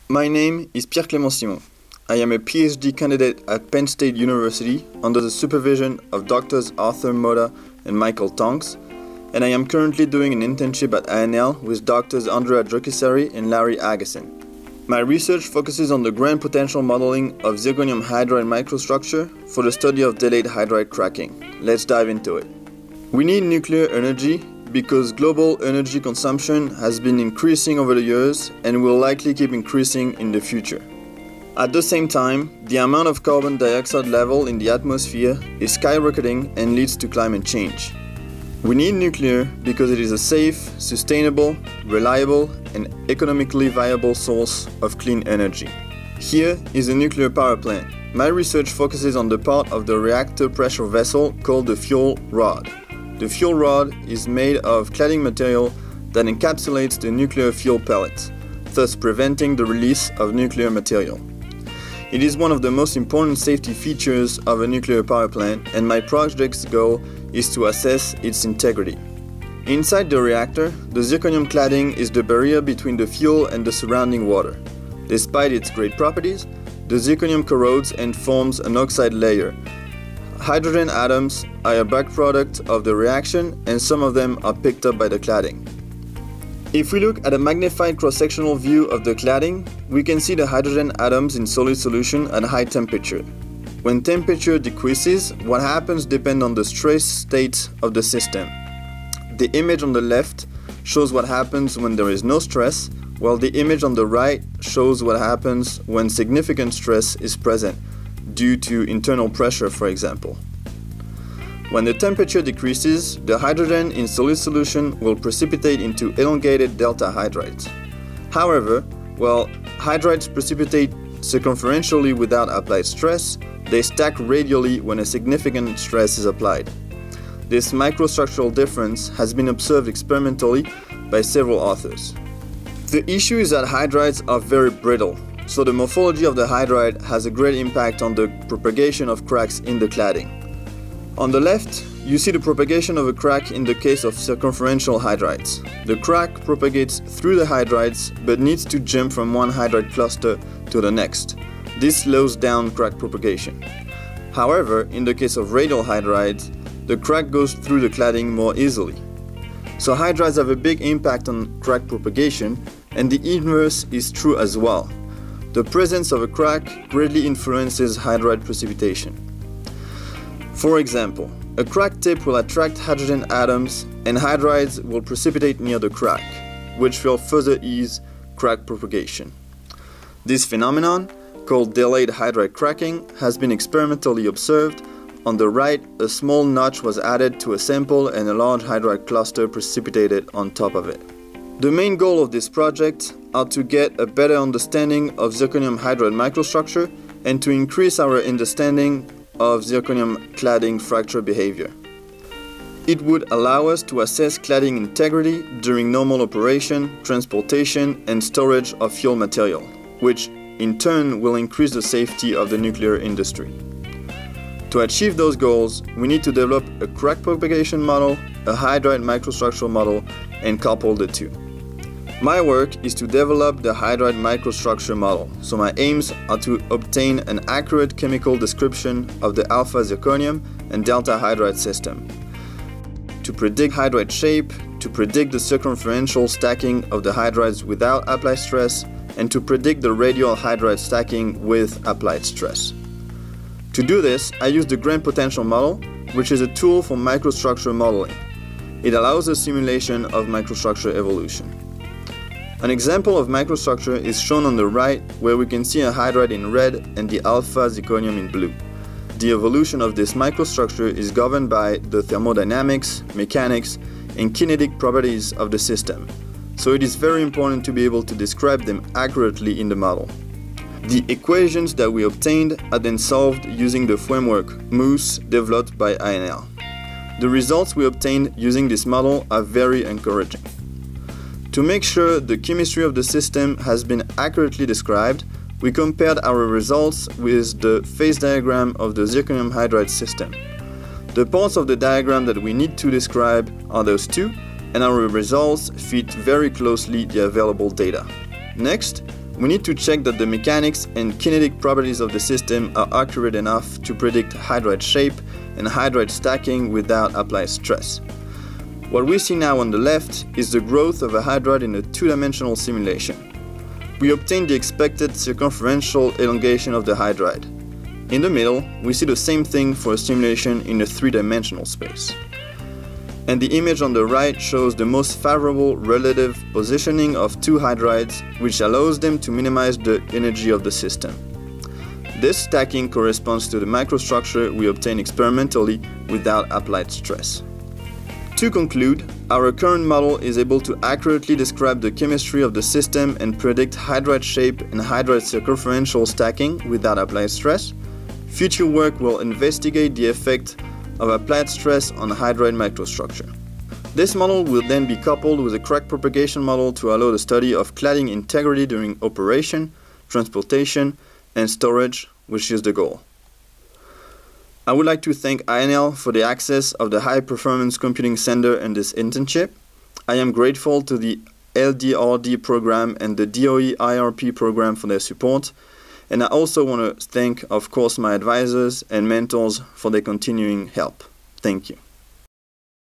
My name is Pierre-Clément Simon. I am a PhD candidate at Penn State University under the supervision of Drs. Arthur Moda and Michael Tonks, and I am currently doing an internship at ANL with Drs. Andrea Jokisari and Larry Agassiz. My research focuses on the grand potential modeling of zirconium hydride microstructure for the study of delayed hydride cracking. Let's dive into it. We need nuclear energy because global energy consumption has been increasing over the years and will likely keep increasing in the future. At the same time, the amount of carbon dioxide level in the atmosphere is skyrocketing and leads to climate change. We need nuclear because it is a safe, sustainable, reliable, and economically viable source of clean energy. Here is a nuclear power plant. My research focuses on the part of the reactor pressure vessel called the fuel rod. The fuel rod is made of cladding material that encapsulates the nuclear fuel pellets, thus preventing the release of nuclear material. It is one of the most important safety features of a nuclear power plant, and my project's goal is to assess its integrity. Inside the reactor, the zirconium cladding is the barrier between the fuel and the surrounding water. Despite its great properties, the zirconium corrodes and forms an oxide layer. Hydrogen atoms are a byproduct of the reaction, and some of them are picked up by the cladding. If we look at a magnified cross-sectional view of the cladding, we can see the hydrogen atoms in solid solution at high temperature. When temperature decreases, what happens depends on the stress state of the system. The image on the left shows what happens when there is no stress, while the image on the right shows what happens when significant stress is present, due to internal pressure, for example. When the temperature decreases, the hydrogen in solid solution will precipitate into elongated delta hydrides. However, while hydrides precipitate circumferentially without applied stress, they stack radially when a significant stress is applied. This microstructural difference has been observed experimentally by several authors. The issue is that hydrides are very brittle, so the morphology of the hydride has a great impact on the propagation of cracks in the cladding. On the left, you see the propagation of a crack in the case of circumferential hydrides. The crack propagates through the hydrides but needs to jump from one hydride cluster to the next. This slows down crack propagation. However, in the case of radial hydrides, the crack goes through the cladding more easily. So hydrides have a big impact on crack propagation, and the inverse is true as well. The presence of a crack greatly influences hydride precipitation. For example, a cracked tip will attract hydrogen atoms and hydrides will precipitate near the crack, which will further ease crack propagation. This phenomenon, called delayed hydride cracking, has been experimentally observed. On the right, a small notch was added to a sample and a large hydride cluster precipitated on top of it. The main goal of this project are to get a better understanding of zirconium hydride microstructure and to increase our understanding of zirconium cladding fracture behavior. It would allow us to assess cladding integrity during normal operation, transportation, and storage of fuel material, which in turn will increase the safety of the nuclear industry. To achieve those goals, we need to develop a crack propagation model, a hydride microstructural model, and couple the two. My work is to develop the hydride microstructure model, so my aims are to obtain an accurate chemical description of the alpha zirconium and delta hydride system, to predict hydride shape, to predict the circumferential stacking of the hydrides without applied stress, and to predict the radial hydride stacking with applied stress. To do this, I use the grand potential model, which is a tool for microstructure modeling. It allows a simulation of microstructure evolution. An example of microstructure is shown on the right, where we can see a hydride in red and the alpha zirconium in blue. The evolution of this microstructure is governed by the thermodynamics, mechanics, and kinetic properties of the system, so it is very important to be able to describe them accurately in the model. The equations that we obtained are then solved using the framework MOOS developed by ANL. The results we obtained using this model are very encouraging. To make sure the chemistry of the system has been accurately described, we compared our results with the phase diagram of the zirconium hydride system. The parts of the diagram that we need to describe are those two, and our results fit very closely the available data. Next, We need to check that the mechanics and kinetic properties of the system are accurate enough to predict hydride shape and hydride stacking without applied stress. What we see now on the left is the growth of a hydride in a two-dimensional simulation. We obtain the expected circumferential elongation of the hydride. In the middle, we see the same thing for a simulation in a three-dimensional space. And the image on the right shows the most favorable relative positioning of two hydrides, which allows them to minimize the energy of the system. This stacking corresponds to the microstructure we obtain experimentally without applied stress. To conclude, our current model is able to accurately describe the chemistry of the system and predict hydride shape and hydride circumferential stacking without applied stress. Future work will investigate the effect of applied stress on hydride microstructure. This model will then be coupled with a crack propagation model to allow the study of cladding integrity during operation, transportation, and storage, which is the goal. I would like to thank INL for the access of the High Performance Computing Center and this internship. I am grateful to the LDRD program and the DOE IRP program for their support. And I also want to thank, of course, my advisors and mentors for their continuing help. Thank you.